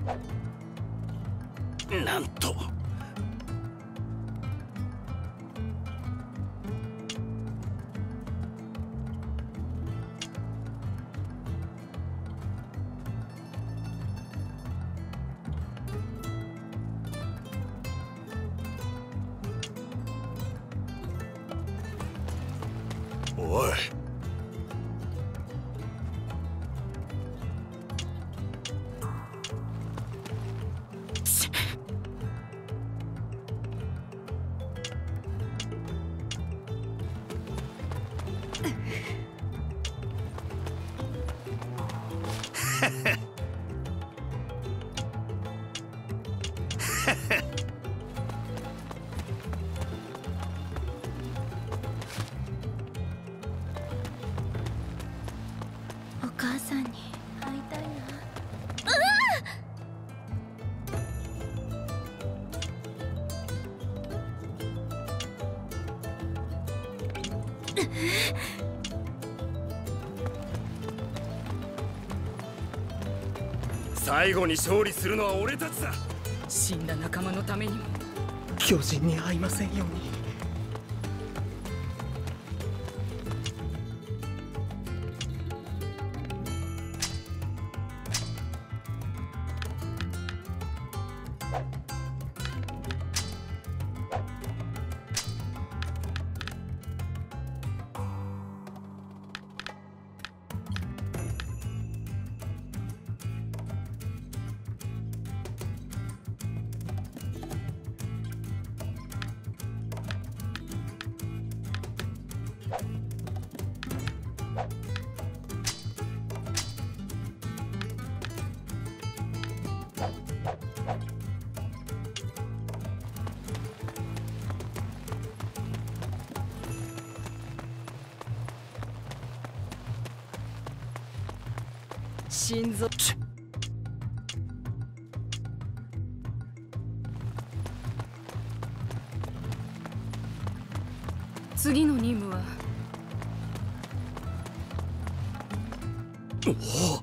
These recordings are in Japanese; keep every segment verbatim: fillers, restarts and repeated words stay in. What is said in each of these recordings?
なんと。おい。 お母さんに会いたいな。 最後に勝利するのは俺たちだ。 死んだ仲間のためにも巨人に会いませんように。 心臓次の任務はおお。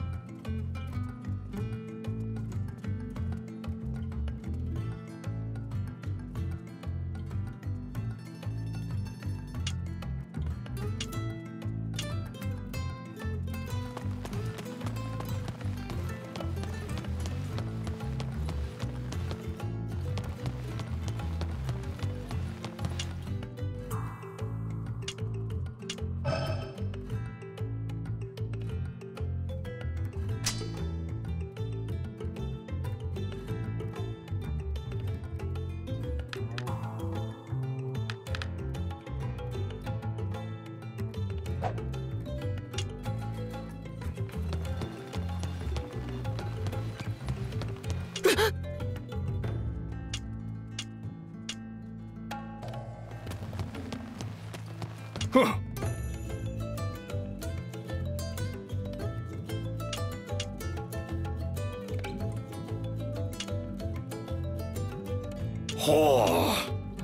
ほう。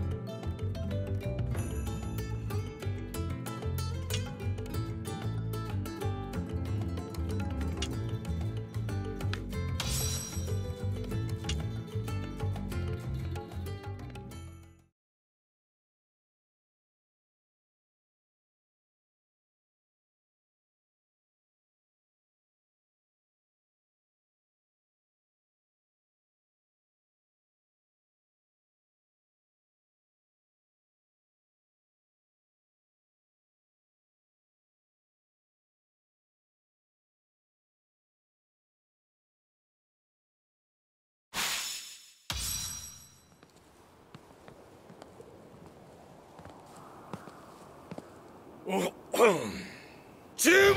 注目！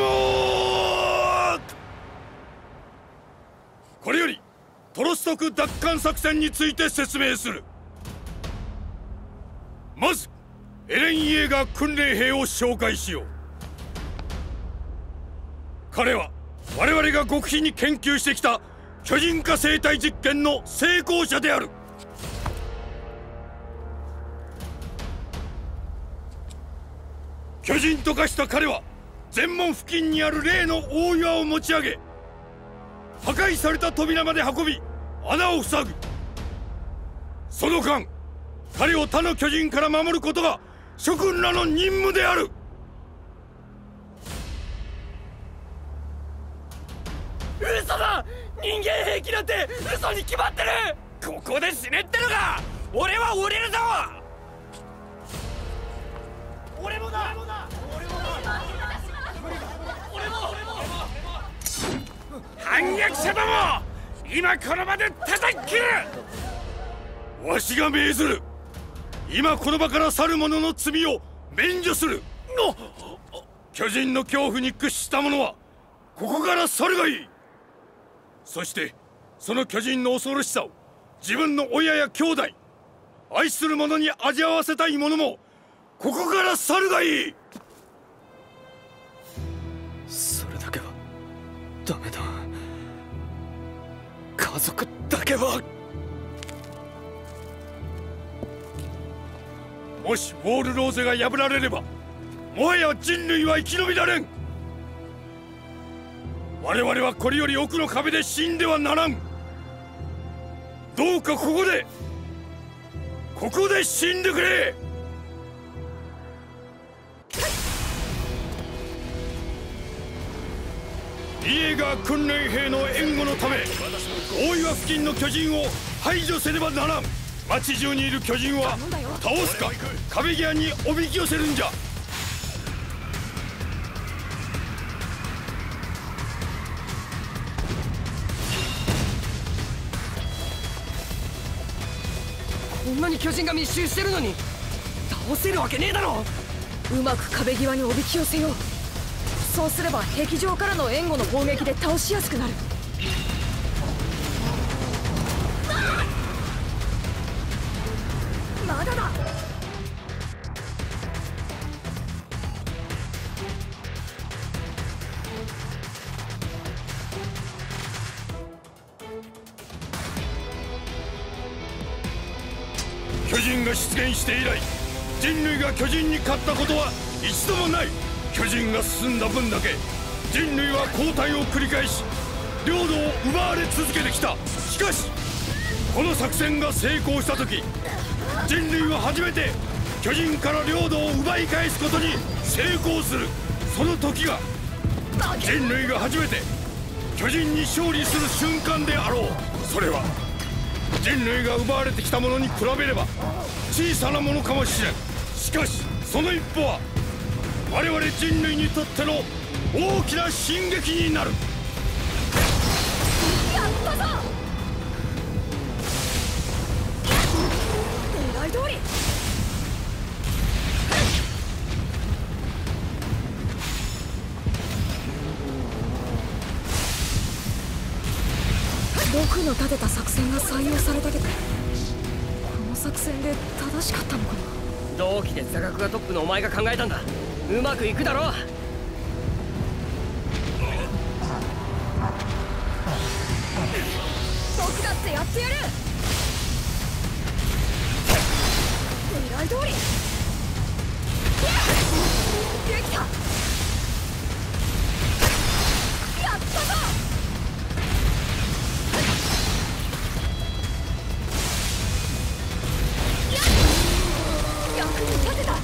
これよりトロストク奪還作戦について説明する。まずエレン・イエーガー訓練兵を紹介しよう。彼は我々が極秘に研究してきた巨人化生体実験の成功者である。巨人と化した彼は前門付近にある例の大岩を持ち上げ、 破壊された扉まで運び穴を塞ぐ。その間彼を他の巨人から守ることが諸君らの任務である。 嘘だ。人間兵器なんて嘘に決まってる。ここで死ねってのか。俺は降りるぞ。俺もだ。俺もだ。俺も俺も反逆者ども、今この場で叩き切る。わしが命ずる。今この場から去る者の罪を免除する。巨人の恐怖に屈した者はここから去るがいい。そしてその巨人の恐ろしさを自分の親や兄弟、愛する者に味わわせたい者もここから去るがいい。 それだけはダメだ。家族だけは。 もしウォールローゼが破られればもはや人類は生き延びられん。我々はこれより奥の壁で死んではならん。どうかここでここで死んでくれ。イエーガー訓練兵の援護のため大岩付近の巨人を排除せねばならん。町中にいる巨人は倒すか壁際におびき寄せるんじゃ。 こんなに巨人が密集してるのに倒せるわけねえだろ。 うまく壁際におびき寄せよう。そうすれば壁上からの援護の砲撃で倒しやすくなる。まだだ。 巨人が出現して以来人類が巨人に勝ったことは一度もない。巨人が進んだ分だけ人類は後退を繰り返し領土を奪われ続けてきた。しかしこの作戦が成功した時人類は初めて巨人から領土を奪い返すことに成功する。その時が人類が初めて巨人に勝利する瞬間であろう。それは人類が奪われてきたものに比べれば小さなものかもしれん。しかしその一歩は我々人類にとっての大きな進撃になる。 やったぞ。狙い通り。僕の立てた作戦が採用されたけど、この作戦で正しかったのかな。 同期で座学がトップのお前が考えたんだ。うまくいくだろう。 僕だってやってやる。狙い通り。できた。やったぞ。役に立てた。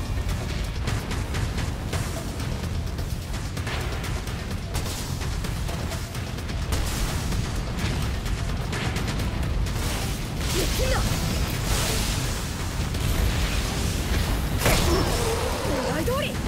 狙い通り。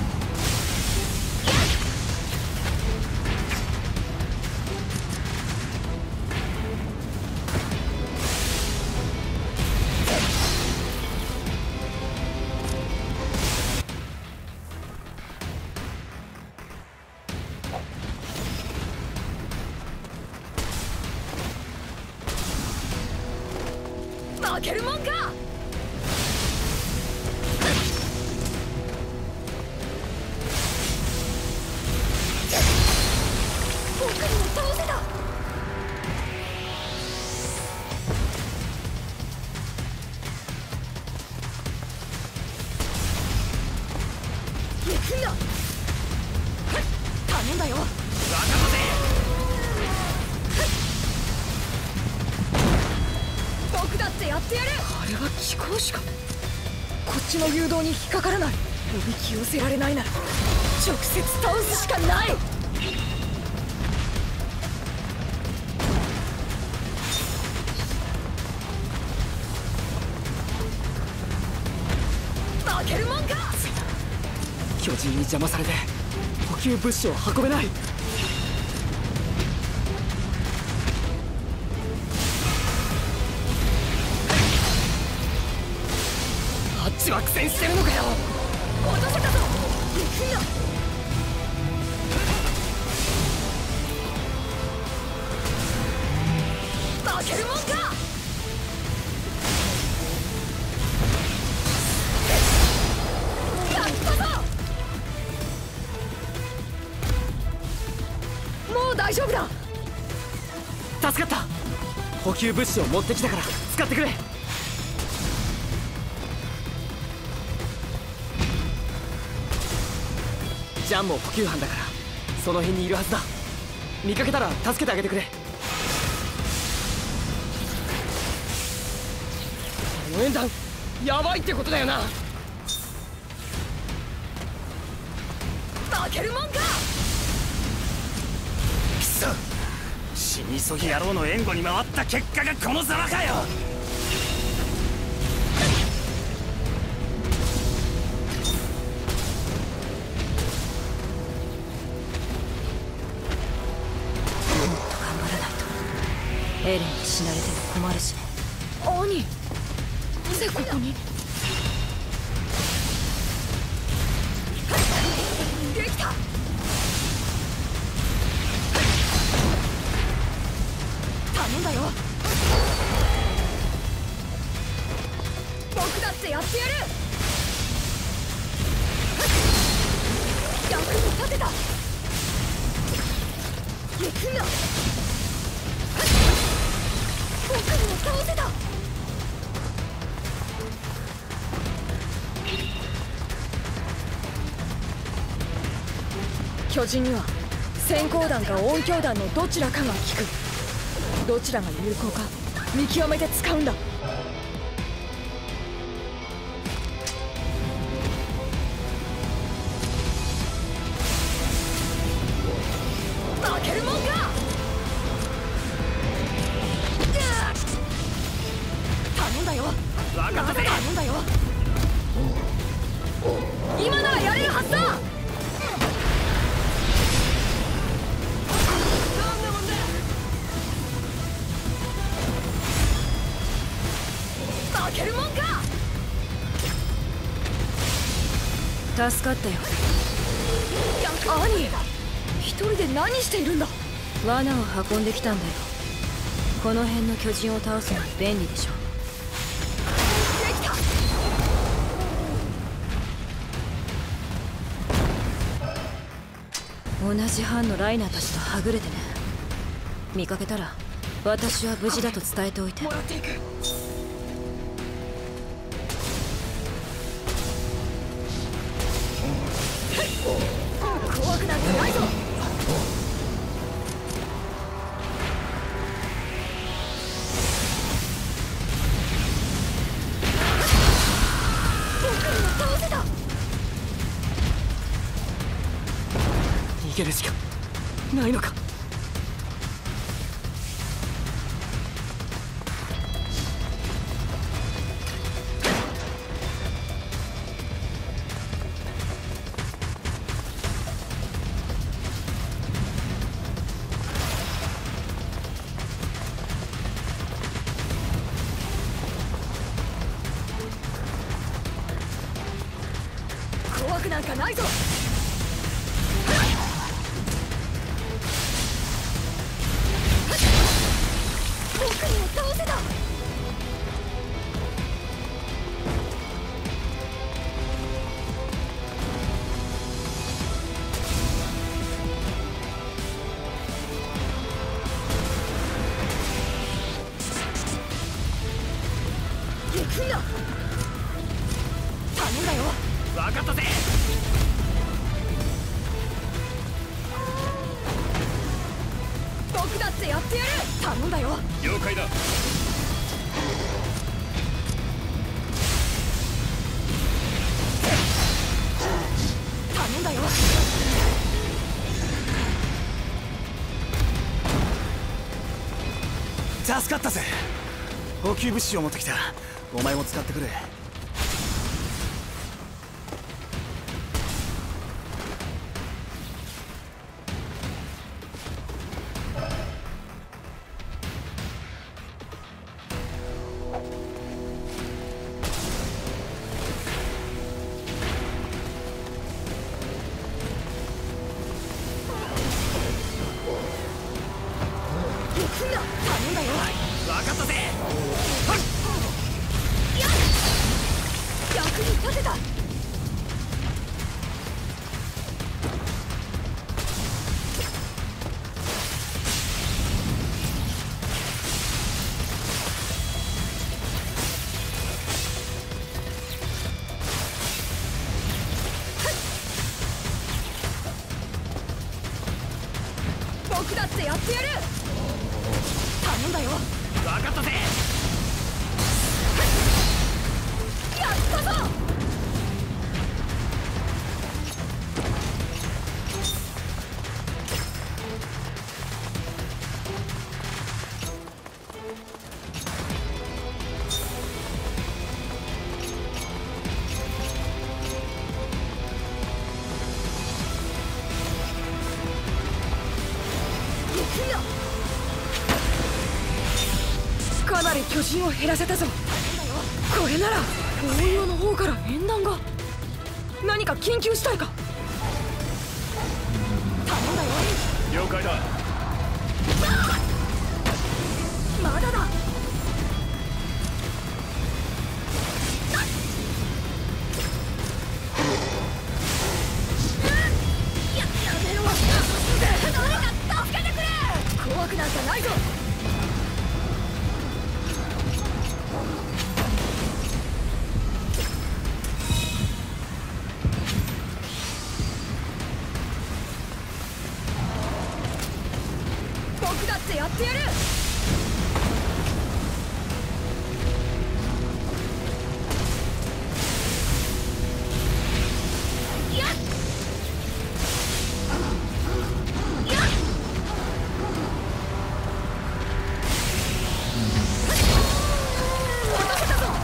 負けるもんか。僕にも倒せた。行くんだ。頼んだよ。 わかったぜ。 ってやってやる。あれは気功しか。こっちの誘導に引っかからない。おびき寄せられないなら直接倒すしかない。負けるもんか。 巨人に邪魔されて補給物資を運べない。あっちは苦戦してるのかよ。 落とせたぞ。行くんだ。負けるもんか。やったぞ。もう大丈夫だ。 助かった。補給物資を持ってきたから使ってくれ。ジャンも補給班だからその辺にいるはずだ。見かけたら助けてあげてくれ。あの演弾やばいってことだよな。 負けるもんか。 くそ、死に急ぎ野郎の援護に回った結果がこのざまかよ。 エレンに死なれても困るしね。兄、なぜここに。できた。頼んだよ。僕だってやってやる。役に立てた。行くんだ。僕にも倒せた。巨人には閃光弾か音響弾のどちらかが効く。どちらが有効か見極めて使うんだ。負けるもんか。頼んだよ。 分かったぜ。 頼んだよ。今ならやれるはずだ。負けるもんか。助かったよ。兄、一人で何しているんだ。罠を運んできたんだよ。この辺の巨人を倒すのに便利でしょ。できた。同じ班のライナーたちとはぐれてね。見かけたら私は無事だと伝えておいて。もらっていく。怖くなんてないぞ。僕にも倒せた。 逃げるしかないのか。 怖くなんかないぞ。僕にも倒せた。行くんだ。頼んだよ。 分かったぜ。 僕だってやってやる。頼んだよ。 了解だ。 助かったぜ。補給物資を持ってきた。お前も使ってくれ。 僕だってやってやる。頼んだよ。 分かったぜ。 やったぞ。かなり巨人を減らせたぞ。これなら大岩の方から縁談が。何か緊急事態か。頼んだよ。 了解だ。 まだだ。ややめろ。誰か助けてくれ。怖くなんかないぞ。僕だってやってやる。やっやっ落とせたぞ。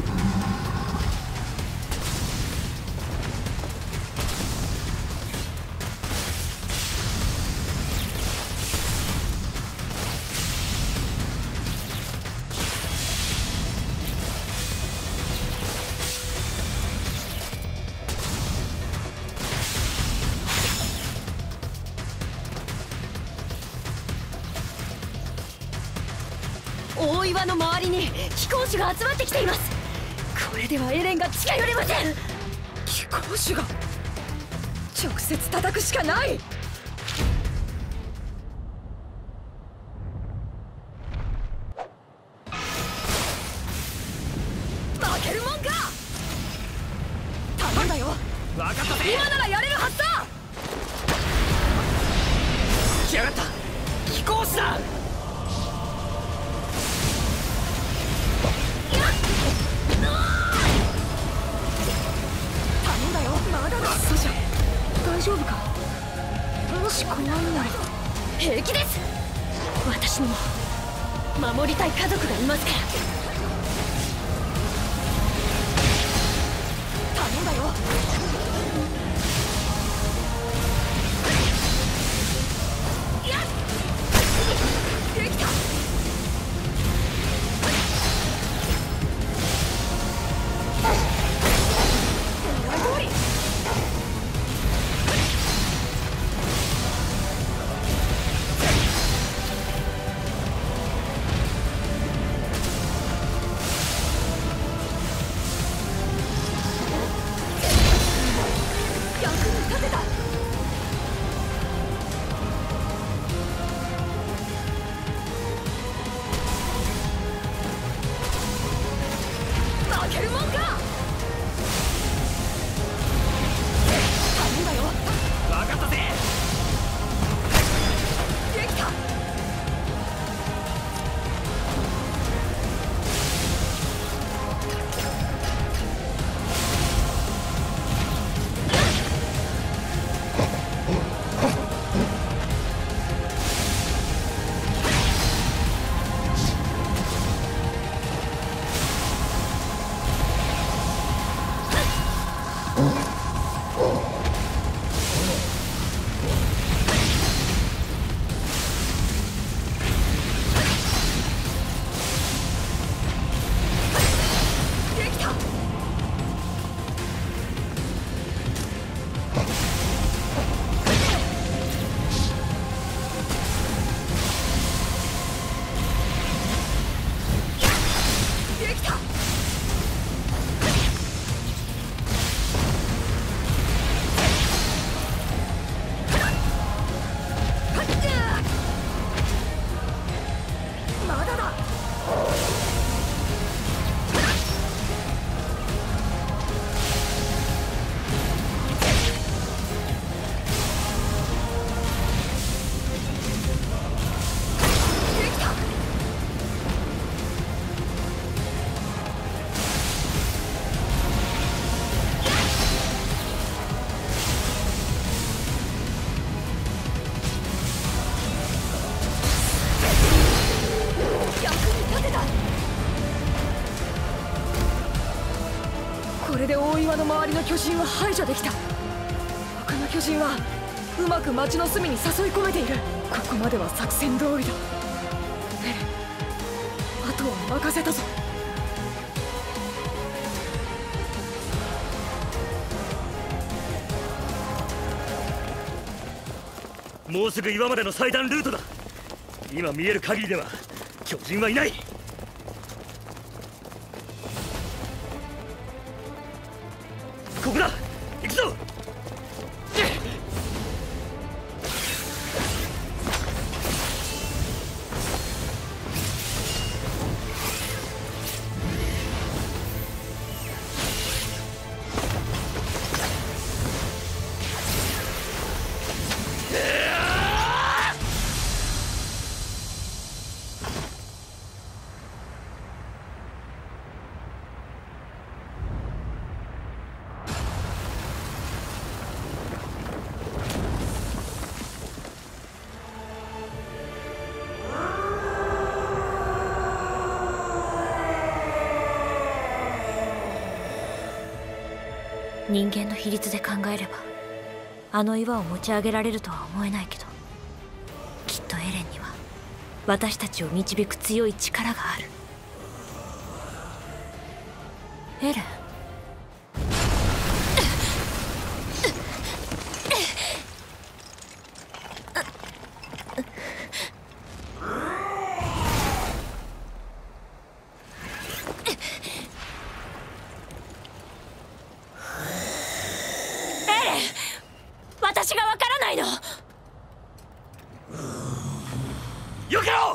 大岩の周りに飛行士が集まってきています。これではエレンが近寄れません。飛行士が直接叩くしかない。負けるもんか。頼んだよ。 分かったぜ。 今ならやれるはずだ。 来やがった。飛行士だ。 頼んだよ。まだだ。そうじゃ大丈夫か。もし怖いなら平気です。私にも守りたい家族がいますから。頼んだよ。やっできた。狙い通り。 巨人は排除できた。他の巨人はうまく町の隅に誘い込めている。ここまでは作戦通りだ。エレン、あとは任せたぞ。 もうすぐ岩までの最短ルートだ。今見える限りでは巨人はいない。ここだ、行くぞ。 人間の比率で考えればあの岩を持ち上げられるとは思えないけど、きっとエレンには私たちを導く強い力がある。エレン、私がわからないの。 よけろ。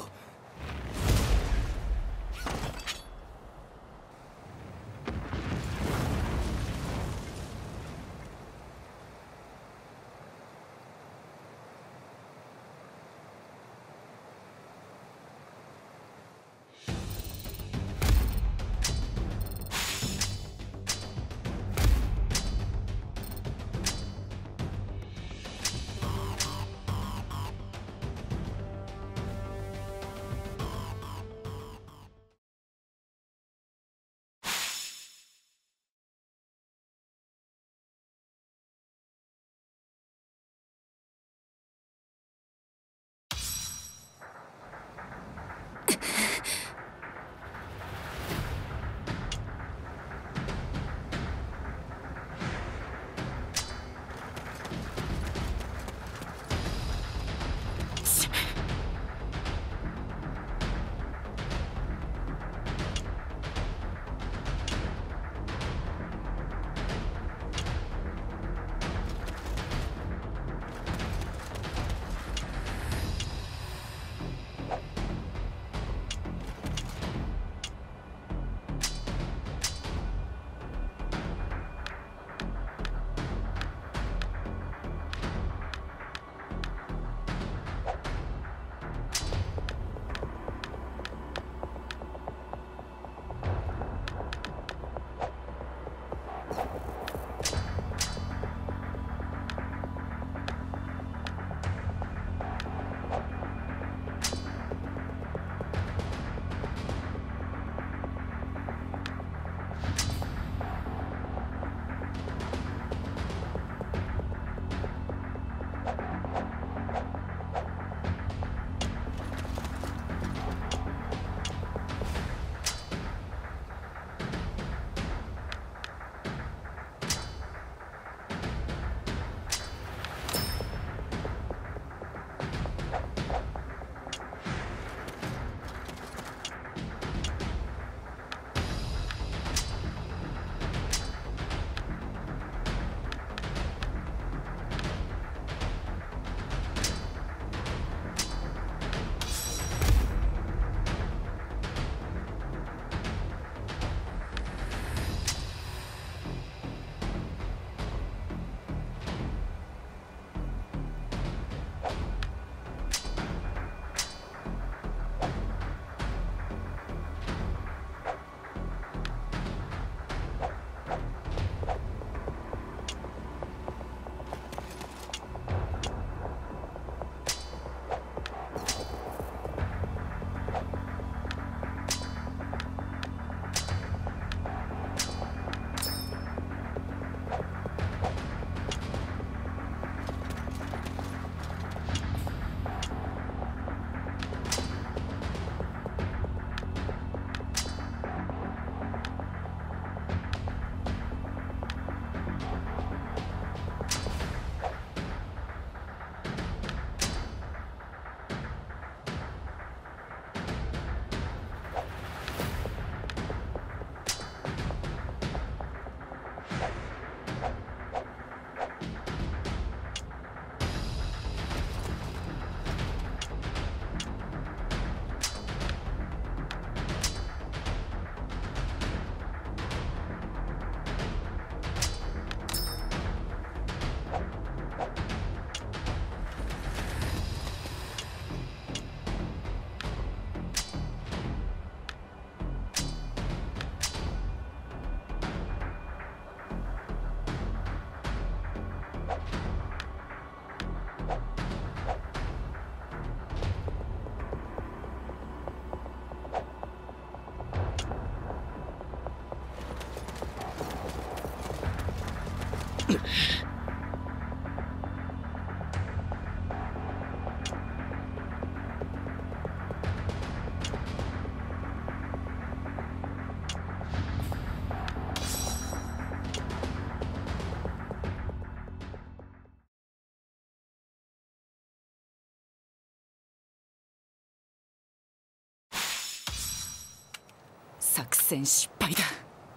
作戦失敗だ。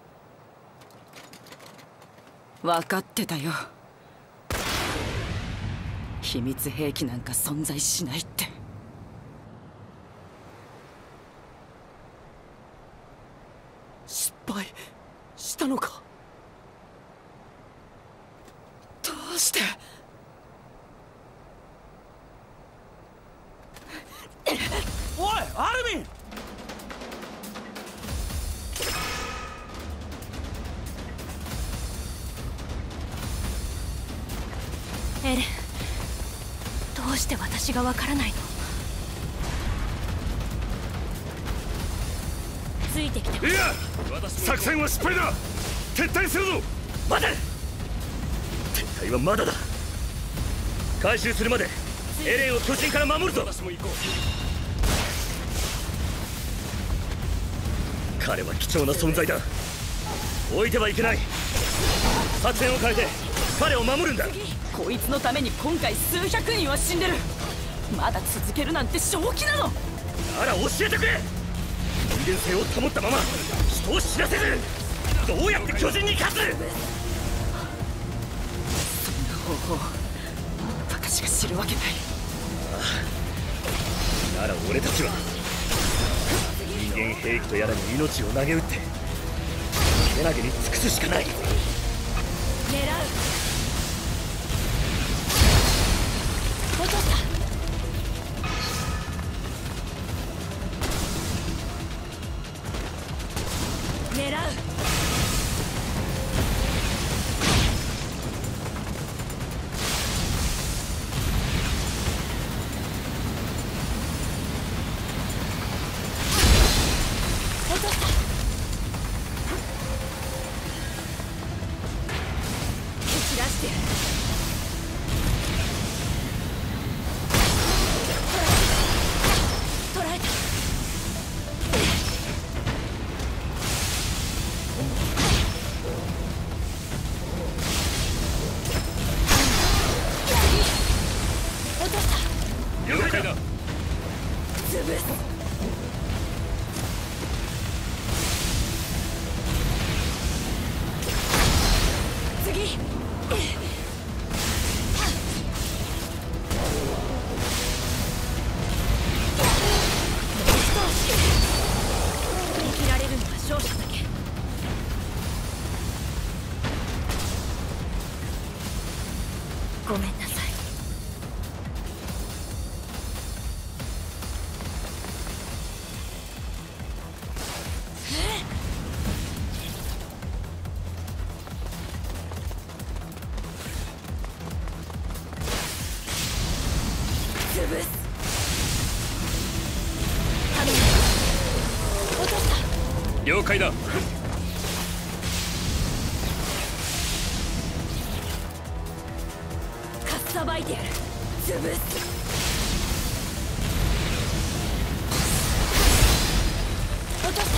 分かってたよ。秘密兵器なんか存在しないって。 失敗したのか。どうして。 おいアルミン。 エレン、どうして私がわからないの？ついてきて。 いや、作戦は失敗だ。撤退するぞ。 待て。撤退はまだだ。回収するまでエレンを巨人から守るぞ。私も行こう。彼は貴重な存在だ。置いてはいけない。作戦を変えて彼を守るんだ。 こいつのために今回数百人は死んでる。まだ続けるなんて正気なの？ なら教えてくれ。人間性を保ったまま人を死なせずどうやって巨人に勝つ？ そんな方法私が知るわけない。 なら俺たちは人間兵器とやらに命を投げ打ってけなげに尽くすしかない。 狙う。落とした。狙う。落とした。蹴散らしてやる。捕らえた。落とした。 了解だ。 潰す。次。生きられるのは勝者だけ。ごめんなさい。潰す。頼む。落とした。 了解だ。 かっさばいてやる。潰す。落とした。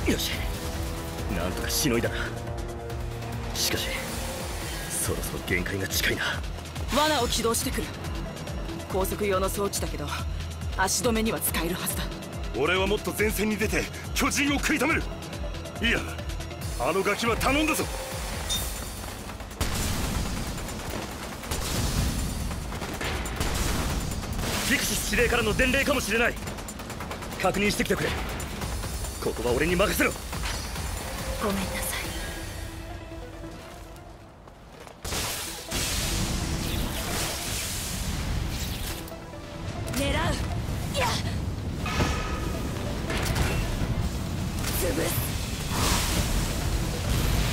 よし、なんとかしのいだな。しかしそろそろ限界が近いな。 罠を起動してくる。高速用の装置だけど足止めには使えるはずだ。 俺はもっと前線に出て巨人を食い止める。いや、あのガキは頼んだぞ。 フィクシス司令からの伝令かもしれない。確認してきてくれ。ここは俺に任せろ。 ごめんなさい。狙う。いや。潰す。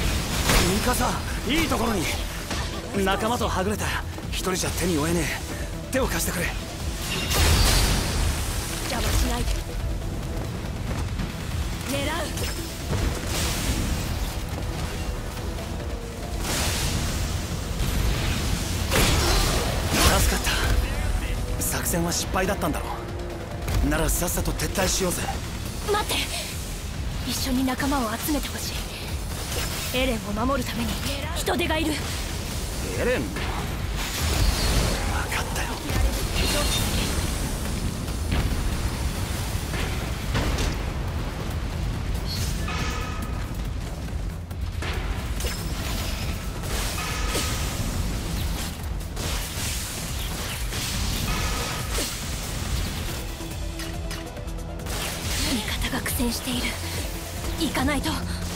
カサ、いいところに。仲間とはぐれた。一人じゃ手に負えねえ。手を貸してくれ。 邪魔しないで。狙う。 助かった。作戦は失敗だったんだろう。ならさっさと撤退しようぜ。 待って、一緒に仲間を集めてほしい。エレンを守るために人手がいる。 エレン、分かったよ。 味方が苦戦している。行かないと。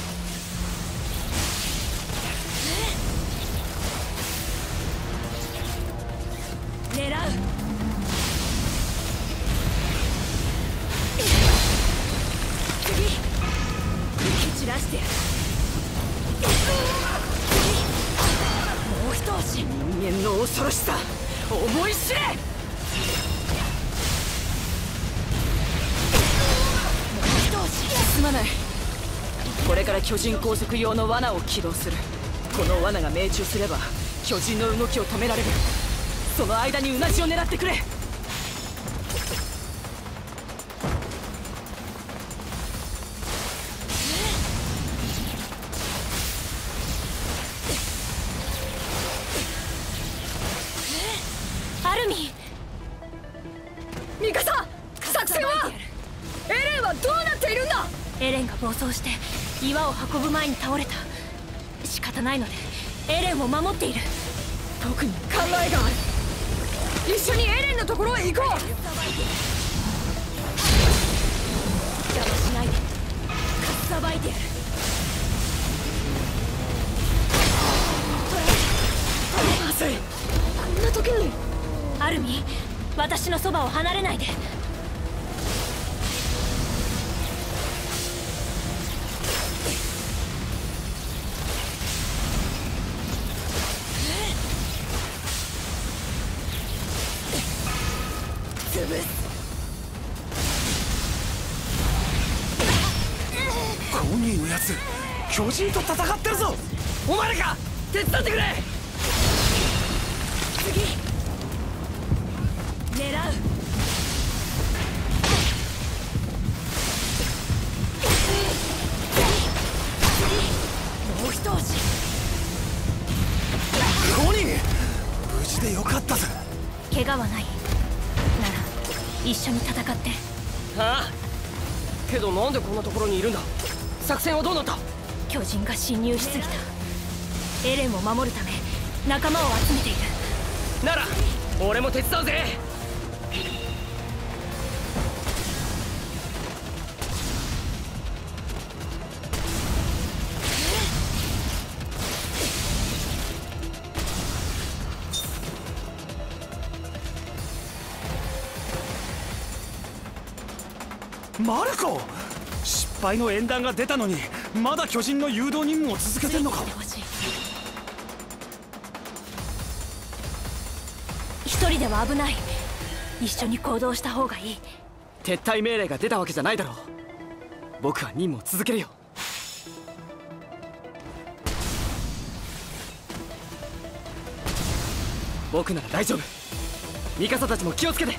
狙う。次、蹴散らしてやる。もう一押し。 人間の恐ろしさ思い知れ。 もう一押し。 すまない。これから巨人拘束用の罠を起動する。この罠が命中すれば巨人の動きを止められる。その間にうなじを狙ってくれ。 アルミン。 ミカサ、作戦は？エレンはどうなっているんだ？ エレンが暴走して岩を運ぶ前に倒れた。仕方ないのでエレンを守っている。 僕に考えがある。一緒にエレンのところへ行こう。 邪魔しないで。かっさばいてやる。 まずい、こんな時に。 アルミン、私のそばを離れないで。 コニーのやつ、巨人と戦ってるぞ。 お前らか手伝ってくれ。 次、狙う。もう一押し。 コニー、無事でよかったぜ。 怪我はないなら一緒に戦って。 ああ、けどなんでこんなところにいるんだ。作戦はどうなった？ 巨人が侵入しすぎた。エレンを守るため仲間を集めている。 なら俺も手伝うぜ。 マルコ、失敗の縁談が出たのにまだ巨人の誘導任務を続けてんのか。 一人では危ない。一緒に行動した方がいい。 撤退命令が出たわけじゃないだろう。僕は任務を続けるよ。僕なら大丈夫。ミカサたちも気をつけて。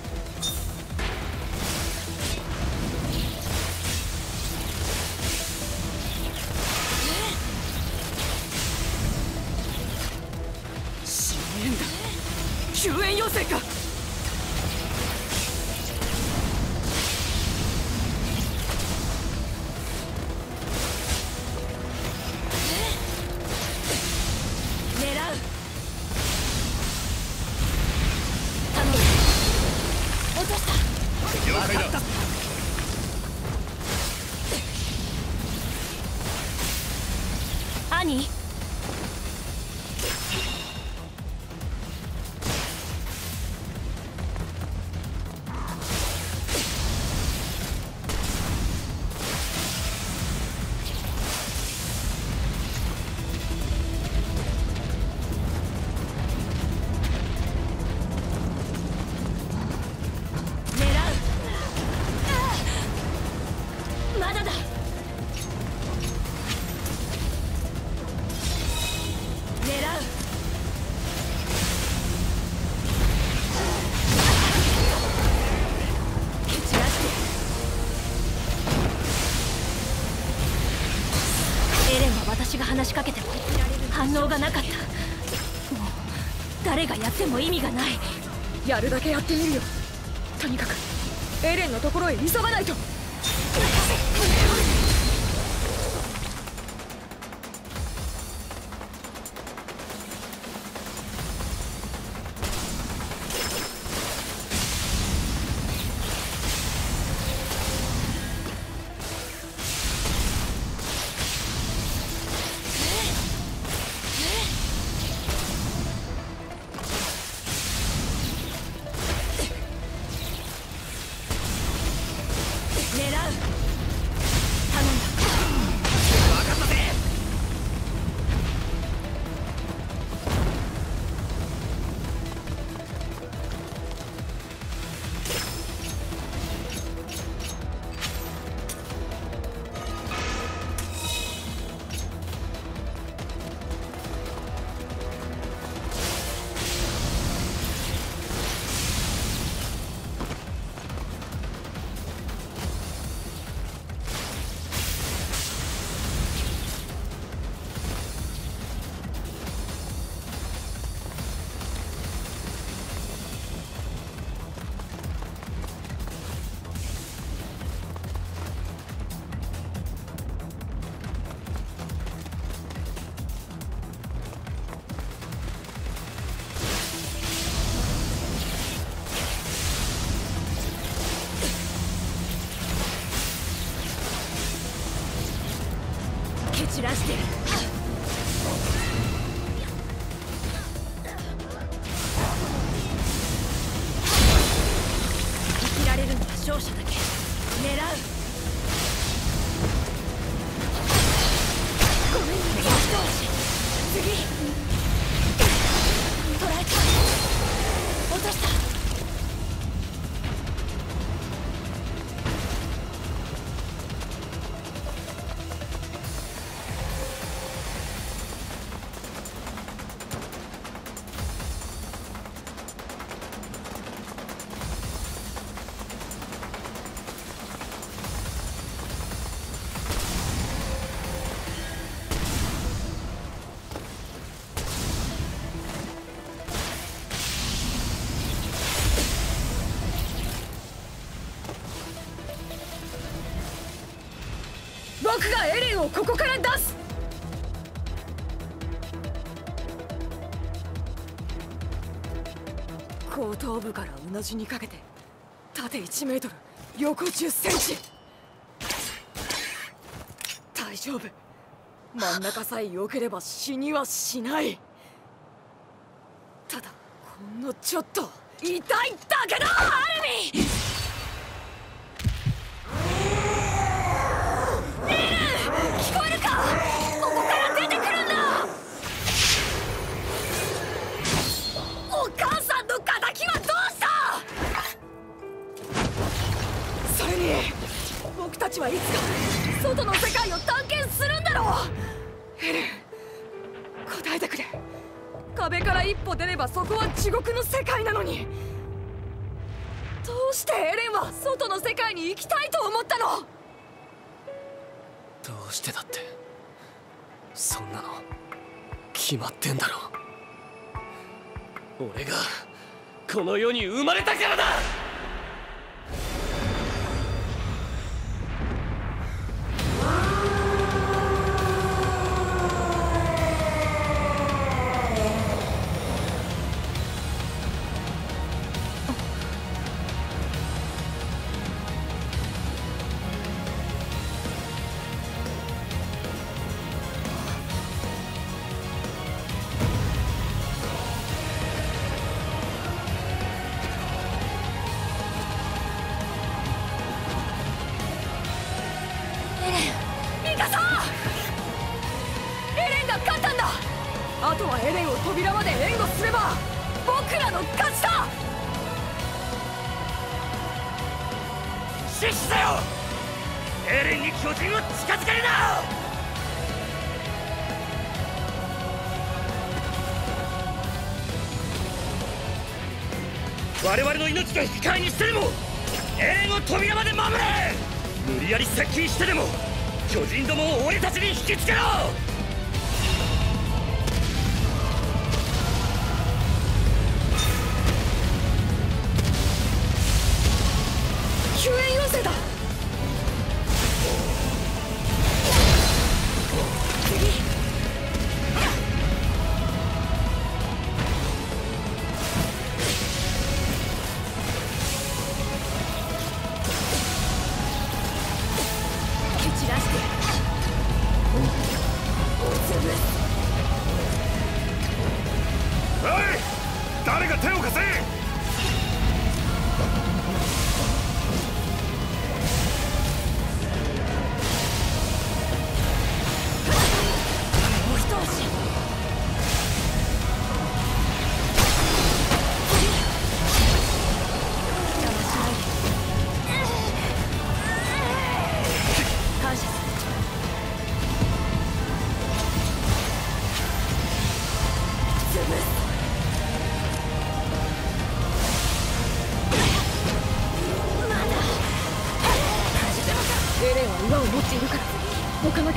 支援だ。救援要請か。 兄、 が話しかけても反応がなかった。もう誰がやっても意味がない。 やるだけやってみるよ。とにかくエレンのところへ急がないと。 散らしてる。生きられるのは勝者だけ。狙う。ごめんね、一足。次。捕らえた。落とした。 僕がエレンをここから出す。後頭部からうなじにかけて縦いちメートル横じゅっセンチ。大丈夫、真ん中さえ良ければ死にはしない。ただほんのちょっと痛いだけだ。アルミ聞こえるか？ここから出てくるんだ。お母さんの敵はどうした？それに僕たちはいつか外の世界を探検するんだろう。エレン、答えてくれ。壁から一歩出ればそこは地獄の世界なのに、どうしてエレンは外の世界に行きたいと思ったの？ どうしてだって、そんなの決まってんだろ。俺がこの世に生まれたからだ。 あとはエレンを扉まで援護すれば僕らの勝ちだ。 死死だよ。エレンに巨人を近づけるな。我々の命と引き換えにしてでもエレンを扉まで守れ。無理やり接近してでも巨人どもを俺たちに引きつけろ。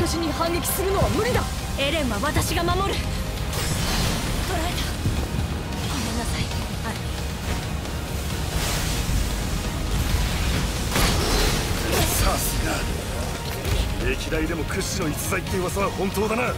巨人に反撃するのは無理だ。 エレンは私が守る。捕らえた。ごめんなさいアルミ。 さすが歴代でも屈指の逸材って噂は本当だな。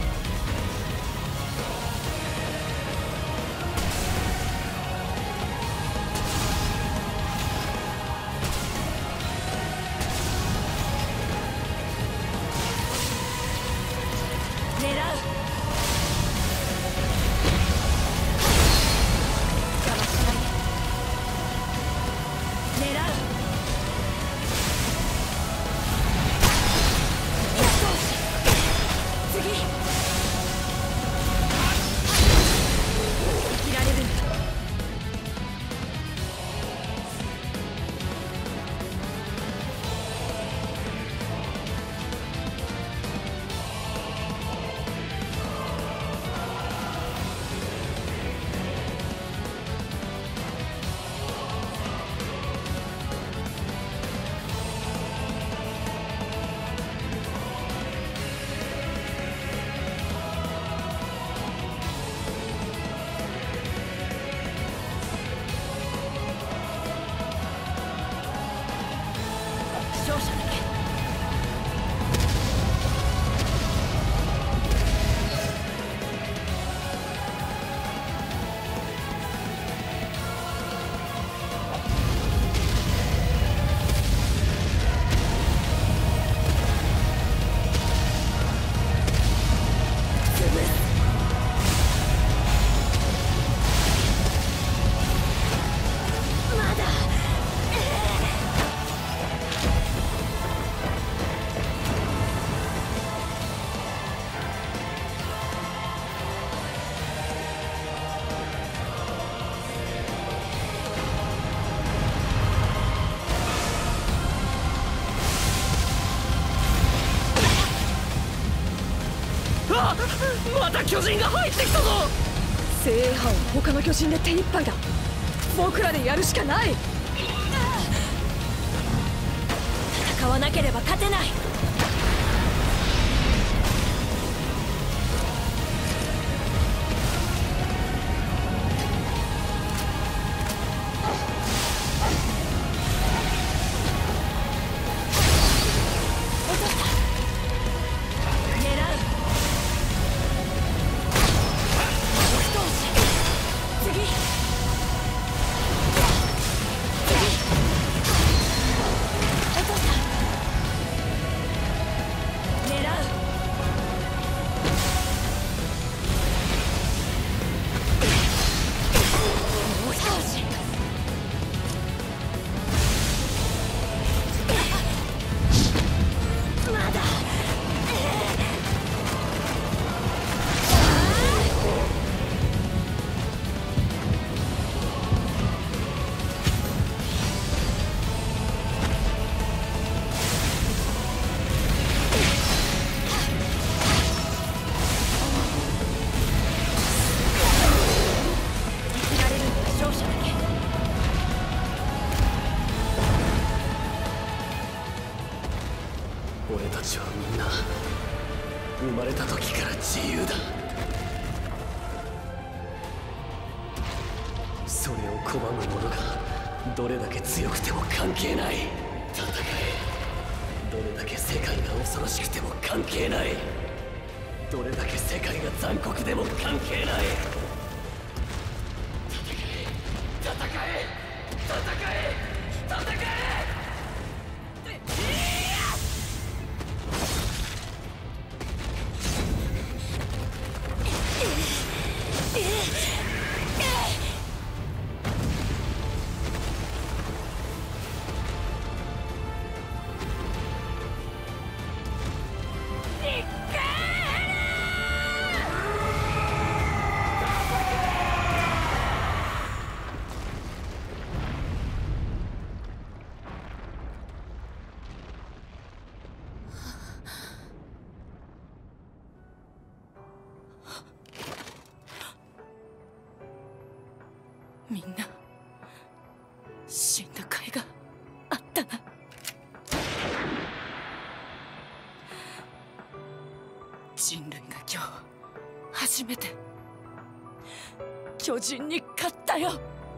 また巨人が入ってきたぞ。精鋭班は他の巨人で手一杯だ。僕らでやるしかない。 戦わなければ勝てない。 俺たちはみんな生まれた時から自由だ。それを拒む者がどれだけ強くても関係ない。戦え。どれだけ世界が恐ろしくても関係ない。どれだけ世界が残酷でも関係ない。戦え戦え戦え戦え。 みんな死んだ甲斐があったな。 初めて巨人に勝ったよ。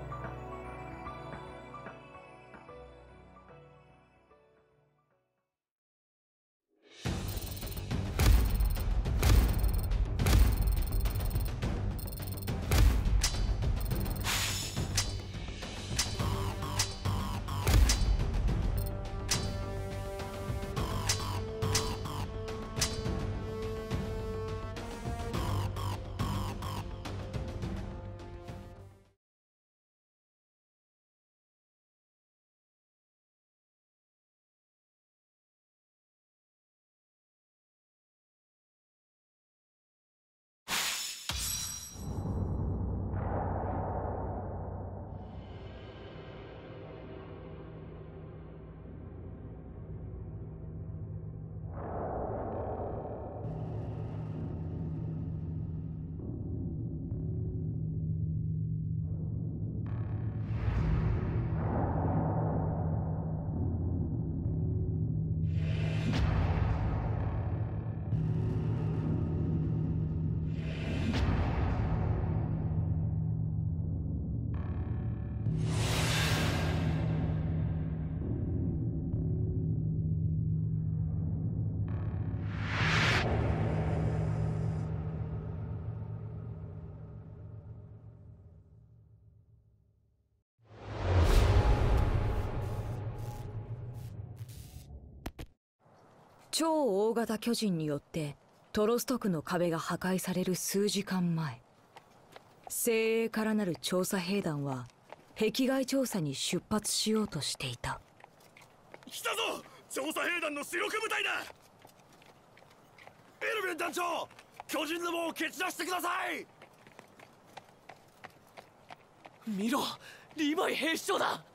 超大型巨人によってトロスト区の壁が破壊される数時間前、精鋭からなる調査兵団は壁外調査に出発しようとしていた。 来たぞ、調査兵団の主力部隊だ。エルヴィン団長、巨人の門を蹴散らしてください。 見ろ、リヴァイ兵士長だ。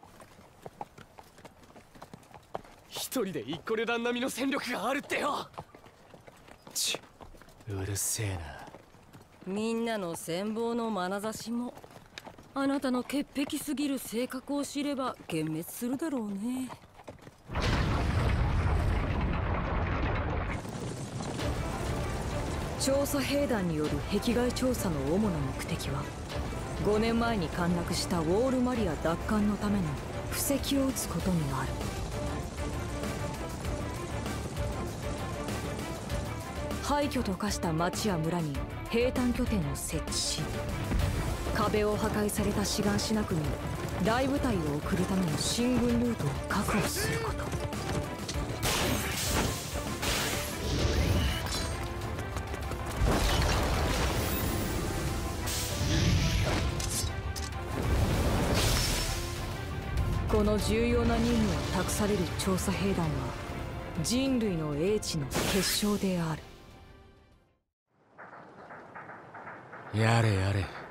一人で一個旅団並みの戦力があるってよ。ち、うるせえな。 みんなの羨望の眼差しもあなたの潔癖すぎる性格を知れば幻滅するだろうね。調査兵団による壁外調査の主な目的は、ごねんまえに陥落したウォールマリア奪還のための布石を打つことにある。廃墟と化した町や村に兵站拠点を設置し、壁を破壊されたシガンシナ区に大部隊を送るための進軍ルートを確保すること。この重要な任務を託される調査兵団は人類の英知の結晶である。 やれやれ。